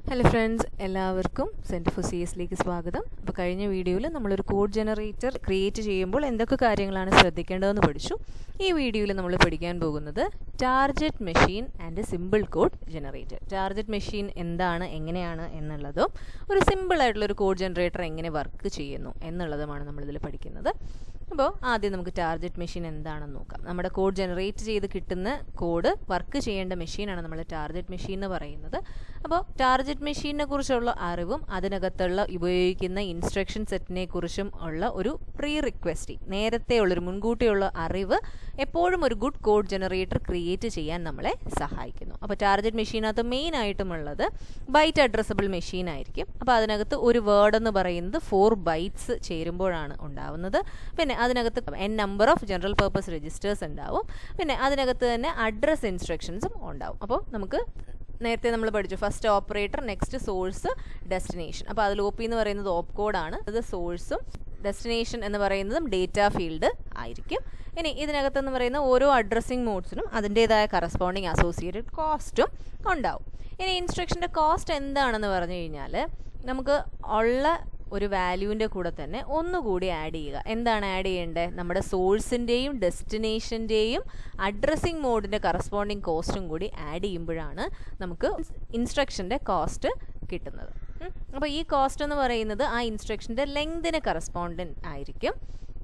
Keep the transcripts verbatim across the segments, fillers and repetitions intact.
Hello friends, എല്ലാവർക്കും centre for C S ലേക്ക് സ്വാഗതം. അപ്പോൾ കഴിഞ്ഞ വീഡിയോയിൽ നമ്മളൊരു കോഡ് ജനറേറ്റർ ക്രിയേറ്റ് ചെയ്യുമ്പോൾ എന്തൊക്കെ കാര്യങ്ങളാണ് ശ്രദ്ധിക്കേണ്ടതെന്ന് പഠിച്ചു. ഈ വീഡിയോയിൽ നമ്മൾ പഠിക്കാൻ പോകുന്നത് target machine and simple code generator. Target machine എന്താണ്, എങ്ങനെയാണ് എന്നുള്ളതും ഒരു സിമ്പിൾ ആയിട്ടുള്ള ഒരു കോഡ് ജനറേറ്റർ എങ്ങനെ വർക്ക് ചെയ്യുന്നു എന്നുള്ളതുമാണ് നമ്മളിതിൽ പഠിക്കുന്നത്. അപ്പോൾ ആദ്യം നമുക്ക് ടാർഗറ്റ് മെഷീൻ എന്താണെന്ന് നോക്കാം. നമ്മുടെ കോഡ് ജനറേറ്റ് ചെയ്ത് കിട്ടുന്ന കോഡ് വർക്ക് ചെയ്യേണ്ട മെഷീനാണ് നമ്മൾ ടാർഗറ്റ് മെഷീൻ എന്ന് പറയുന്നത്. അപ്പോൾ ടാർഗറ്റ് മെഷീനെ കുറിച്ചുള്ള അറിവും അതിനകത്തുള്ള ഉപയോഗിക്കുന്ന ഇൻസ്ട്രക്ഷൻ സെറ്റിനെ കുറിച്ചും ഉള്ള ഒരു പ്രീ റിക്വസ്റ്റ്, നേരത്തെ ഉള്ളൊരു മുൻകൂട്ടിയുള്ള അറിവ് എപ്പോഴും ഒരു ഗുഡ് കോഡ് ജനറേറ്റർ ക്രിയേറ്റ് ചെയ്യാൻ നമ്മളെ സഹായിക്കുന്നു. അപ്പോൾ ടാർഗറ്റ് മെഷീനകത്ത് മെയിൻ ആയിട്ടുമുള്ളത് ബൈറ്റ് അഡ്രസ്സബിൾ മെഷീൻ ആയിരിക്കും. അപ്പോൾ അതിനകത്ത് ഒരു വേർഡ് എന്ന് പറയുന്നത് ഫോർ ബൈറ്റ്സ് ചേരുമ്പോഴാണ് ഉണ്ടാവുന്നത്. പിന്നെ അതിനകത്ത് N number of general purpose registers ഉണ്ടാവും. പിന്നെ അതിനകത്ത് തന്നെ അഡ്രസ് ഇൻസ്ട്രക്ഷൻസും ഉണ്ടാവും. അപ്പോൾ നമുക്ക് നേരത്തെ നമ്മൾ പഠിച്ചു first operator, next source, destination. അപ്പോൾ അതിൽ ഒ പി എന്ന് പറയുന്നത് ഓപ്പ് കോഡാണ്, അത് സോഴ്സും ഡെസ്റ്റിനേഷൻ എന്ന് പറയുന്നതും ഡേറ്റ ഫീൽഡ് ആയിരിക്കും. ഇനി ഇതിനകത്തെന്ന് പറയുന്ന ഓരോ അഡ്രസ്സിംഗ് മോഡ്സിനും അതിൻ്റേതായ കറസ്പോണ്ടിങ് അസോസിയേറ്റഡ് കോസ്റ്റും ഉണ്ടാവും. ഇനി ഇൻസ്ട്രക്ഷൻ്റെ കോസ്റ്റ് എന്താണെന്ന് പറഞ്ഞു കഴിഞ്ഞാൽ നമുക്ക് ഉള്ള ഒരു വാല്യൂവിൻ്റെ കൂടെ തന്നെ ഒന്നുകൂടി ആഡ് ചെയ്യുക. എന്താണ് ആഡ് ചെയ്യേണ്ടത്? നമ്മുടെ സോഴ്സിൻ്റെയും ഡെസ്റ്റിനേഷൻ്റെയും അഡ്രസ്സിംഗ് മോഡിൻ്റെ കറസ്പോണ്ടിങ് കോസ്റ്റും കൂടി ആഡ് ചെയ്യുമ്പോഴാണ് നമുക്ക് ഇൻസ്ട്രക്ഷൻ്റെ കോസ്റ്റ് കിട്ടുന്നത്. അപ്പോൾ ഈ കോസ്റ്റ് എന്ന് പറയുന്നത് ആ ഇൻസ്ട്രക്ഷൻ്റെ ലെങ്തിന് കറസ്പോണ്ടൻ്റ് ആയിരിക്കും.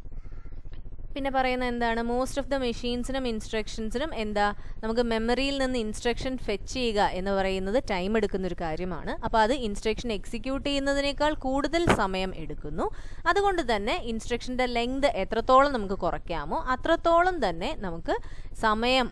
പിന്നെ പറയുന്നത് എന്താണ്? മോസ്റ്റ് ഓഫ് ദ മെഷീൻസിനും ഇൻസ്ട്രക്ഷൻസിനും എന്താ നമുക്ക് മെമ്മറിയിൽ നിന്ന് ഇൻസ്ട്രക്ഷൻ ഫെച്ച് ചെയ്യുക എന്ന് പറയുന്നത് ടൈം എടുക്കുന്നൊരു കാര്യമാണ്. അപ്പോൾ അത് ഇൻസ്ട്രക്ഷൻ എക്സിക്യൂട്ട് ചെയ്യുന്നതിനേക്കാൾ കൂടുതൽ സമയം എടുക്കുന്നു. അതുകൊണ്ട് തന്നെ ഇൻസ്ട്രക്ഷൻ്റെ ലെങ്ത് എത്രത്തോളം നമുക്ക് കുറയ്ക്കാമോ അത്രത്തോളം തന്നെ നമുക്ക് സമയം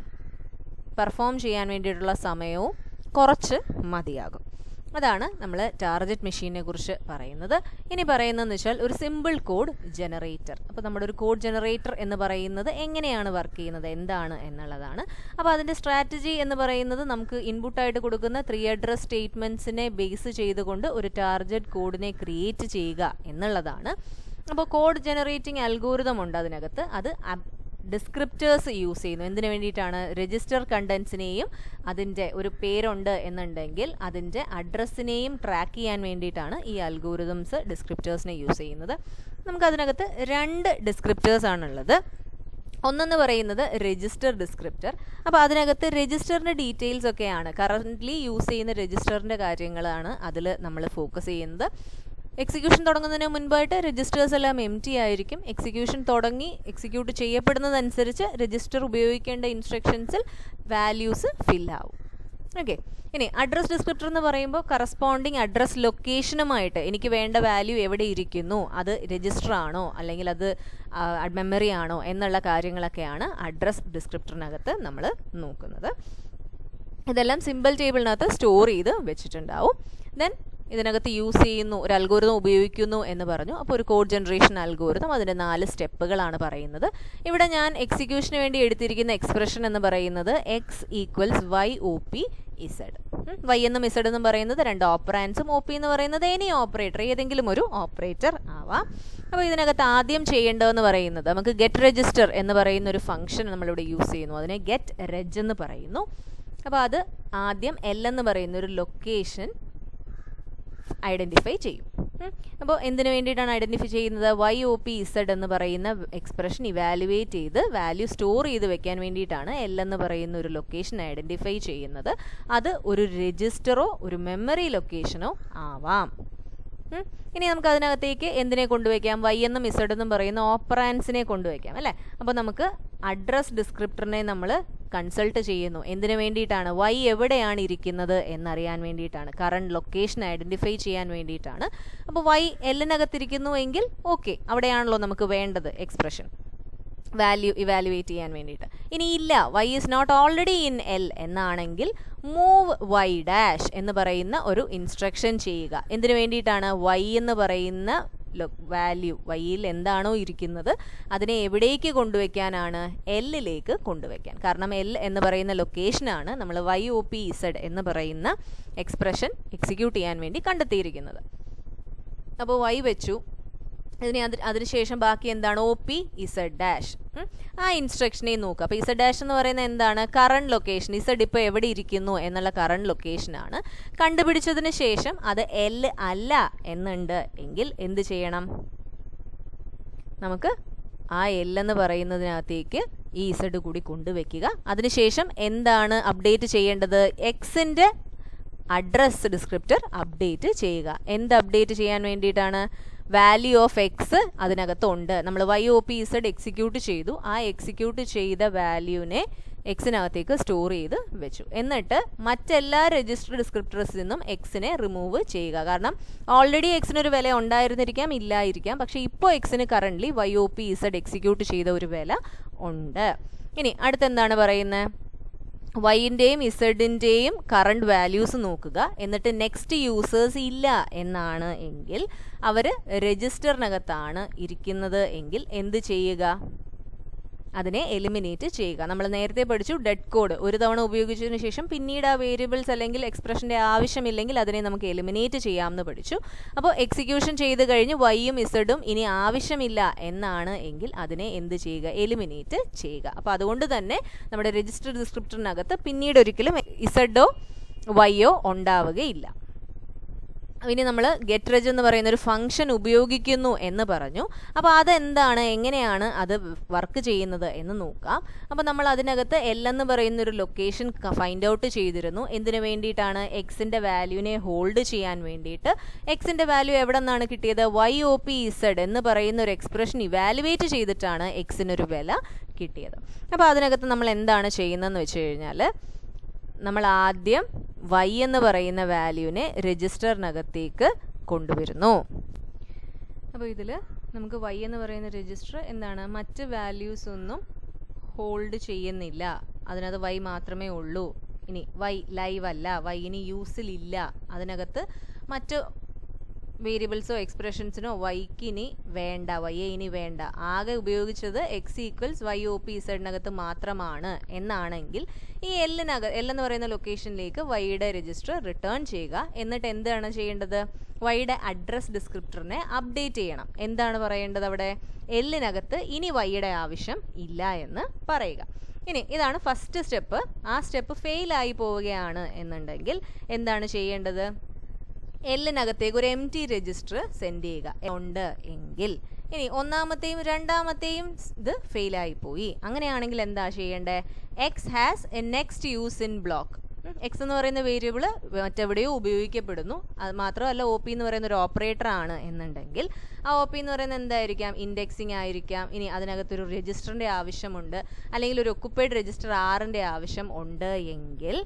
പെർഫോം ചെയ്യാൻ വേണ്ടിയിട്ടുള്ള സമയവും കുറച്ച് മതിയാകും. അതാണ് നമ്മൾ ടാർഗറ്റ് മെഷീനെ കുറിച്ച് പറയുന്നത്. ഇനി പറയുന്നതെന്ന് വെച്ചാൽ ഒരു സിമ്പിൾ കോഡ് ജനറേറ്റർ. അപ്പോൾ നമ്മുടെ ഒരു കോഡ് ജനറേറ്റർ എന്ന് പറയുന്നത് എങ്ങനെയാണ് വർക്ക് ചെയ്യുന്നത്, എന്താണ് എന്നുള്ളതാണ്. അപ്പോൾ അതിൻ്റെ സ്ട്രാറ്റജി എന്ന് പറയുന്നത് നമുക്ക് ഇൻപുട്ടായിട്ട് കൊടുക്കുന്ന ത്രീ അഡ്രസ് സ്റ്റേറ്റ്മെൻറ്റ്സിനെ ബേസ് ചെയ്തുകൊണ്ട് ഒരു ടാർഗറ്റ് കോഡിനെ ക്രിയേറ്റ് ചെയ്യുക എന്നുള്ളതാണ്. അപ്പോൾ കോഡ് ജനറേറ്റിംഗ് അൽഗോരിതം ഉണ്ട് അതിനകത്ത്. അത് ഡിസ്ക്രിപ്റ്റേഴ്സ് യൂസ് ചെയ്യുന്നു. എന്തിനു വേണ്ടിയിട്ടാണ്? രജിസ്റ്റർ കണ്ടൻസിനെയും അതിൻ്റെ ഒരു പേരുണ്ട് എന്നുണ്ടെങ്കിൽ അതിൻ്റെ അഡ്രസ്സിനെയും ട്രാക്ക് ചെയ്യാൻ വേണ്ടിയിട്ടാണ് ഈ അൽഗോരിതംസ് ഡിസ്ക്രിപ്റ്റേഴ്സിനെ യൂസ് ചെയ്യുന്നത്. നമുക്കതിനകത്ത് രണ്ട് ഡിസ്ക്രിപ്റ്റേഴ്സ് ആണുള്ളത്. ഒന്നെന്ന് പറയുന്നത് രജിസ്റ്റർ ഡിസ്ക്രിപ്റ്റർ. അപ്പോൾ അതിനകത്ത് രജിസ്റ്ററിൻ്റെ ഡീറ്റെയിൽസ് ഒക്കെയാണ് കറൻ്റ്ലി യൂസ് ചെയ്യുന്ന രജിസ്റ്ററിൻ്റെ കാര്യങ്ങളാണ് അതിൽ നമ്മൾ ഫോക്കസ് ചെയ്യുന്നത്. എക്സിക്യൂഷൻ തുടങ്ങുന്നതിന് മുൻപായിട്ട് രജിസ്റ്റേഴ്സ് എല്ലാം എം ടി ആയിരിക്കും. എക്സിക്യൂഷൻ തുടങ്ങി എക്സിക്യൂട്ട് ചെയ്യപ്പെടുന്നതനുസരിച്ച് രജിസ്റ്റർ ഉപയോഗിക്കേണ്ട ഇൻസ്ട്രക്ഷൻസിൽ വാല്യൂസ് ഫിൽ ആവും. ഓക്കെ. ഇനി അഡ്രസ് ഡിസ്ക്രിപ്റ്റർ എന്ന് പറയുമ്പോൾ കറസ്പോണ്ടിങ് അഡ്രസ് ലൊക്കേഷനുമായിട്ട് എനിക്ക് വേണ്ട വാല്യൂ എവിടെ ഇരിക്കുന്നു, അത് രജിസ്റ്റർ ആണോ അല്ലെങ്കിൽ അത് മെമ്മറി ആണോ എന്നുള്ള കാര്യങ്ങളൊക്കെയാണ് അഡ്രസ് ഡിസ്ക്രിപ്റ്ററിനകത്ത് നമ്മൾ നോക്കുന്നത്. ഇതെല്ലാം സിമ്പിൾ ടേബിളിനകത്ത് സ്റ്റോർ ചെയ്ത് വെച്ചിട്ടുണ്ടാവും. ദെൻ ഇതിനകത്ത് യൂസ് ചെയ്യുന്നു, ഒരു അൽഗോരിതം ഉപയോഗിക്കുന്നു എന്ന് പറഞ്ഞു. അപ്പോൾ ഒരു കോഡ് ജനറേഷൻ അൽഗോരിതം അതിൻ്റെ നാല് സ്റ്റെപ്പുകളാണ് പറയുന്നത്. ഇവിടെ ഞാൻ എക്സിക്യൂഷന് വേണ്ടി എടുത്തിരിക്കുന്ന എക്സ്പ്രഷൻ എന്ന് പറയുന്നത് X equals Y O P Z. Y എന്നും ഇസഡ് എന്നും പറയുന്നത് രണ്ട് ഓപ്പറാൻസും, ഒ പി എന്ന് പറയുന്നത് എനി ഓപ്പറേറ്റർ, ഏതെങ്കിലും ഒരു ഓപ്പറേറ്റർ ആവാം. അപ്പോൾ ഇതിനകത്ത് ആദ്യം ചെയ്യേണ്ടതെന്ന് പറയുന്നത് നമുക്ക് ഗെറ്റ് രജിസ്റ്റർ എന്ന് പറയുന്ന ഒരു ഫംഗ്ഷൻ നമ്മളിവിടെ യൂസ് ചെയ്യുന്നു. അതിനെ ഗെറ്റ് റെജ് എന്ന് പറയുന്നു. അപ്പോൾ അത് ആദ്യം എൽ എന്ന് പറയുന്ന ഒരു ലൊക്കേഷൻ ഐഡൻറ്റിഫൈ ചെയ്യും. അപ്പോൾ എന്തിനു വേണ്ടിയിട്ടാണ് ഐഡൻറ്റിഫൈ ചെയ്യുന്നത്? വൈ ഒ പി ഇസഡ് എന്ന് പറയുന്ന എക്സ്പ്രഷൻ ഇവാലുവേറ്റ് ചെയ്ത് വാല്യൂ സ്റ്റോർ ചെയ്ത് വെക്കാൻ വേണ്ടിയിട്ടാണ് എൽ എന്ന് പറയുന്ന ഒരു ലൊക്കേഷൻ ഐഡൻറ്റിഫൈ ചെയ്യുന്നത്. അത് ഒരു രജിസ്റ്ററോ ഒരു മെമ്മറി ലൊക്കേഷനോ ആവാം. ഇനി നമുക്ക് അതിനകത്തേക്ക് എന്തിനെ കൊണ്ടുവയ്ക്കാം? വൈ എന്നും ഇസഡ് എന്നും പറയുന്ന ഓപ്പറാൻസിനെ കൊണ്ടുവയ്ക്കാം അല്ലേ. അപ്പോൾ നമുക്ക് അഡ്രസ് ഡിസ്ക്രിപ്റ്ററിനെ നമ്മൾ കൺസൾട്ട് ചെയ്യുന്നു. എന്തിനു വേണ്ടിയിട്ടാണ്? വൈ എവിടെയാണ് ഇരിക്കുന്നത് എന്നറിയാൻ വേണ്ടിയിട്ടാണ്, കറണ്ട് ലൊക്കേഷൻ ഐഡൻറ്റിഫൈ ചെയ്യാൻ വേണ്ടിയിട്ടാണ്. അപ്പോൾ വൈ എല്ലിനകത്തിരിക്കുന്നു എങ്കിൽ ഓക്കെ, അവിടെയാണല്ലോ നമുക്ക് വേണ്ടത് എക്സ്പ്രഷൻ വാല്യൂ ഇവാലുവേറ്റ് ചെയ്യാൻ വേണ്ടിയിട്ട്. ഇനി ഇല്ല, Y is not already in L എന്നാണെങ്കിൽ മൂവ് വൈ ഡാഷ് എന്ന് പറയുന്ന ഒരു ഇൻസ്ട്രക്ഷൻ ചെയ്യുക. എന്തിനു വേണ്ടിയിട്ടാണ്? വൈ എന്ന് പറയുന്ന വാല്യൂ വൈയിൽ എന്താണോ ഇരിക്കുന്നത് അതിനെ എവിടേക്ക് കൊണ്ടുവയ്ക്കാനാണ്? എല്ലിലേക്ക് കൊണ്ടുവയ്ക്കാൻ. കാരണം എൽ എന്ന് പറയുന്ന ലൊക്കേഷനാണ് നമ്മൾ വൈ ഒ പി ഇസഡ് എന്ന് പറയുന്ന എക്സ്പ്രഷൻ എക്സിക്യൂട്ട് ചെയ്യാൻ വേണ്ടി കണ്ടെത്തിയിരിക്കുന്നത്. അപ്പോൾ വൈ വെച്ചു. ഇതിന് അത് അതിനുശേഷം ബാക്കി എന്താണ് ഒ പി ഇസഡ് ഡാഷ്. ആ ഇൻസ്ട്രക്ഷനെ നോക്കുക. അപ്പോൾ ഇസഡ് ഡാഷ് എന്ന് പറയുന്നത് എന്താണ്? Current location. ഇസഡ് ഇപ്പോൾ എവിടെ ഇരിക്കുന്നു എന്നുള്ള കറണ്ട് ലൊക്കേഷനാണ്. കണ്ടുപിടിച്ചതിന് ശേഷം അത് എൽ അല്ല എന്നുണ്ട് എങ്കിൽ എന്ത് ചെയ്യണം? നമുക്ക് ആ എൽ എന്ന് പറയുന്നതിനകത്തേക്ക് ഈ ഇസഡ് കൂടി കൊണ്ടുവയ്ക്കുക. അതിനുശേഷം എന്താണ് അപ്ഡേറ്റ് ചെയ്യേണ്ടത്? എക്സിൻ്റെ അഡ്രസ് ഡിസ്ക്രിപ്റ്റർ അപ്ഡേറ്റ് ചെയ്യുക. എന്ത് അപ്ഡേറ്റ് ചെയ്യാൻ വേണ്ടിയിട്ടാണ്? വാല്യൂ ഓഫ് എക്സ് അതിനകത്തുണ്ട്. നമ്മൾ Y O P Z execute ചെയ്തു. ആ എക്സിക്യൂട്ട് ചെയ്ത വാല്യൂവിനെ എക്സിനകത്തേക്ക് സ്റ്റോർ ചെയ്ത് വെച്ചു. എന്നിട്ട് മറ്റെല്ലാ രജിസ്റ്റർ ഡിസ്ക്രിപ്റ്റേഴ്സിൽ നിന്നും എക്സിനെ റിമൂവ് ചെയ്യുക. കാരണം ഓൾറെഡി എക്സിനൊരു വില ഉണ്ടായിരുന്നിരിക്കാം, ഇല്ലായിരിക്കാം. പക്ഷേ ഇപ്പോൾ എക്സിന് currently Y O P Z execute ചെയ്ത ഒരു വില ഉണ്ട്. ഇനി അടുത്തെന്താണ് പറയുന്നത്? വൈൻ്റെയും ഇസഡിൻ്റെയും കറണ്ട് വാല്യൂസ് നോക്കുക. എന്നിട്ട് നെക്സ്റ്റ് യൂസേഴ്സ് ഇല്ല എന്നാണ് എങ്കിൽ അവർ രജിസ്റ്ററിനകത്താണ് ഇരിക്കുന്നത് എങ്കിൽ എന്ത് ചെയ്യുക? അതിനെ എലിമിനേറ്റ് ചെയ്യുക. നമ്മൾ നേരത്തെ പഠിച്ചു ഡെഡ് കോഡ് ഒരു തവണ ഉപയോഗിച്ചതിന് ശേഷം പിന്നീട് ആ വേരിയബിൾസ് അല്ലെങ്കിൽ എക്സ്പ്രഷൻ്റെ ആവശ്യമില്ലെങ്കിൽ അതിനെ നമുക്ക് എലിമിനേറ്റ് ചെയ്യാമെന്ന് പഠിച്ചു. അപ്പോൾ എക്സിക്യൂഷൻ ചെയ്ത് കഴിഞ്ഞ് വൈയും ഇസഡും ഇനി ആവശ്യമില്ല എന്നാണ് എങ്കിൽ അതിനെ എന്ത് ചെയ്യുക? എലിമിനേറ്റ് ചെയ്യുക. അപ്പോൾ അതുകൊണ്ട് തന്നെ നമ്മുടെ രജിസ്റ്റർ ഡിസ്ക്രിപ്റ്ററിനകത്ത് പിന്നീട് ഒരിക്കലും ഇസഡോ വൈയോ ഉണ്ടാവുകയില്ല. ഇനി നമ്മൾ getreg എന്ന് പറയുന്ന ഒരു ഫംഗ്ഷൻ ഉപയോഗിക്കുന്നു എന്ന് പറഞ്ഞു. അപ്പോൾ അതെന്താണ്, എങ്ങനെയാണ് അത് വർക്ക് ചെയ്യുന്നത് എന്ന് നോക്കാം. അപ്പോൾ നമ്മൾ അതിനകത്ത് എൽ എന്ന് പറയുന്ന ഒരു ലൊക്കേഷൻ ഫൈൻഡ് ഔട്ട് ചെയ്തിരുന്നു. എന്തിനു വേണ്ടിയിട്ടാണ്? എക്സിൻ്റെ വാല്യൂവിനെ ഹോൾഡ് ചെയ്യാൻ വേണ്ടിയിട്ട്. എക്സിൻ്റെ വാല്യൂ എവിടെ നിന്നാണ് കിട്ടിയത്? വൈ ഒ പി ഇസഡ് എന്ന് പറയുന്ന ഒരു എക്സ്പ്രഷൻ ഇവാലുവേറ്റ് ചെയ്തിട്ടാണ് എക്സിനൊരു വില കിട്ടിയത്. അപ്പോൾ അതിനകത്ത് നമ്മൾ എന്താണ് ചെയ്യുന്നതെന്ന് വെച്ച് കഴിഞ്ഞാൽ നമ്മൾ ആദ്യം വൈ എന്ന് പറയുന്ന വാല്യൂവിനെ രജിസ്റ്ററിനകത്തേക്ക് കൊണ്ടുവരുന്നു. അപ്പോൾ ഇതിൽ നമുക്ക് വൈ എന്ന് പറയുന്ന രജിസ്റ്റർ എന്താണ്? മറ്റ് വാല്യൂസ് ഒന്നും ഹോൾഡ് ചെയ്യുന്നില്ല. അതിനകത്ത് വൈ മാത്രമേ ഉള്ളൂ. ഇനി വൈ ലൈവ് അല്ല, വൈ ഇനി യൂസിലില്ല. അതിനകത്ത് മറ്റ് വേരിയബിൾസോ എക്സ്പ്രഷൻസിനോ വൈക്ക് ഇനി വേണ്ട, വൈയെ ഇനി വേണ്ട. ആകെ ഉപയോഗിച്ചത് X equals Y O P ഇസഡിനകത്ത് മാത്രമാണ് എന്നാണെങ്കിൽ ഈ എല്ലിനക എൽ എന്ന് പറയുന്ന ലൊക്കേഷനിലേക്ക് വൈയുടെ രജിസ്റ്റർ റിട്ടേൺ ചെയ്യുക. എന്നിട്ട് എന്താണ് ചെയ്യേണ്ടത്? വൈയുടെ അഡ്രസ് ഡിസ്ക്രിപ്റ്ററിനെ അപ്ഡേറ്റ് ചെയ്യണം. എന്താണ് പറയേണ്ടത് അവിടെ? എല്ലിനകത്ത് ഇനി വൈയുടെ ആവശ്യം ഇല്ല എന്ന് പറയുക. ഇനി ഇതാണ് ഫസ്റ്റ് സ്റ്റെപ്പ്. ആ സ്റ്റെപ്പ് ഫെയിലായി പോവുകയാണ് എന്നുണ്ടെങ്കിൽ എന്താണ് ചെയ്യേണ്ടത്? എല്ലിനകത്തേക്ക് ഒരു എം ടി രജിസ്റ്റർ സെൻഡ് ചെയ്യുക ഉണ്ട് എങ്കിൽ. ഇനി ഒന്നാമത്തെയും രണ്ടാമത്തെയും ഇത് ഫെയിലായി പോയി. അങ്ങനെയാണെങ്കിൽ എന്താ ചെയ്യേണ്ടത്? X has a next use in block. X എന്ന് പറയുന്ന വേരിയബിൾ മറ്റെവിടെയോ ഉപയോഗിക്കപ്പെടുന്നു. അത് മാത്രമല്ല ഒ പി എന്ന് പറയുന്ന ഒരു ഓപ്പറേറ്റർ ആണ് എന്നുണ്ടെങ്കിൽ ആ ഒ പി എന്ന് പറയുന്നത് എന്തായിരിക്കാം? ഇൻഡെക്സിങ് ആയിരിക്കാം. ഇനി അതിനകത്തൊരു രജിസ്റ്ററിൻ്റെ ആവശ്യമുണ്ട്, അല്ലെങ്കിൽ ഒരു ഒക്കുപ്പൈഡ് രജിസ്റ്റർ ആറിൻ്റെ ആവശ്യം ഉണ്ട് എങ്കിൽ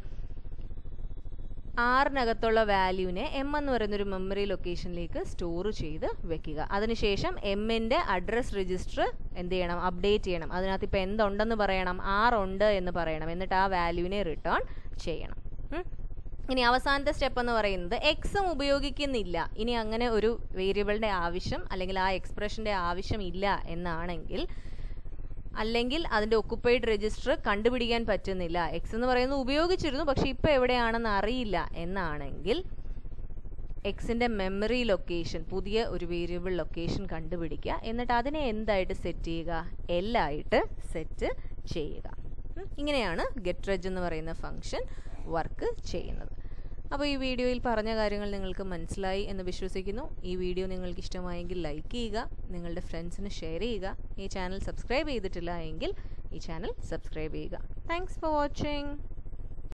ആറിനകത്തുള്ള വാല്യൂവിനെ എം എന്ന് പറയുന്നൊരു മെമ്മറി ലൊക്കേഷനിലേക്ക് സ്റ്റോർ ചെയ്ത് വെക്കുക. അതിനുശേഷം എമ്മിൻ്റെ അഡ്രസ് രജിസ്റ്റർ എന്ത് ചെയ്യണം? അപ്ഡേറ്റ് ചെയ്യണം. അതിനകത്ത് ഇപ്പോൾ എന്തുണ്ടെന്ന് പറയണം? ആർ ഉണ്ട് എന്ന് പറയണം. എന്നിട്ട് ആ വാല്യൂവിനെ റിട്ടേൺ ചെയ്യണം. ഇനി അവസാനത്തെ സ്റ്റെപ്പ് എന്ന് പറയുന്നത് എക്സും ഉപയോഗിക്കുന്നില്ല, ഇനി അങ്ങനെ ഒരു വേരിയബിളിൻ്റെ ആവശ്യം അല്ലെങ്കിൽ ആ എക്സ്പ്രഷൻ്റെ ആവശ്യം ഇല്ല എന്നാണെങ്കിൽ, അല്ലെങ്കിൽ അതിൻ്റെ ഒക്കുപ്പൈഡ് രജിസ്റ്റർ കണ്ടുപിടിക്കാൻ പറ്റുന്നില്ല, എക്സ് എന്ന് പറയുന്നത് ഉപയോഗിച്ചിരുന്നു പക്ഷെ ഇപ്പോൾ എവിടെയാണെന്ന് അറിയില്ല എന്നാണെങ്കിൽ എക്സിൻ്റെ മെമ്മറി ലൊക്കേഷൻ, പുതിയ ഒരു വേരിയബിൾ ലൊക്കേഷൻ കണ്ടുപിടിക്കുക. എന്നിട്ട് അതിനെ എന്തായിട്ട് സെറ്റ് ചെയ്യുക? എൽ ആയിട്ട് സെറ്റ് ചെയ്യുക. ഇങ്ങനെയാണ് getreg എന്ന് പറയുന്ന ഫംഗ്ഷൻ വർക്ക് ചെയ്യുന്നത്. അപ്പോൾ ഈ വീഡിയോയിൽ പറഞ്ഞ കാര്യങ്ങൾ നിങ്ങൾക്ക് മനസ്സിലായി എന്ന് വിശ്വസിക്കുന്നു. ഈ വീഡിയോ നിങ്ങൾക്ക് ഇഷ്ടമായെങ്കിൽ ലൈക്ക് ചെയ്യുക, നിങ്ങളുടെ ഫ്രണ്ട്സിന് ഷെയർ ചെയ്യുക. ഈ ചാനൽ സബ്സ്ക്രൈബ് ചെയ്തിട്ടില്ല എങ്കിൽ ഈ ചാനൽ സബ്സ്ക്രൈബ് ചെയ്യുക. Thanks for watching.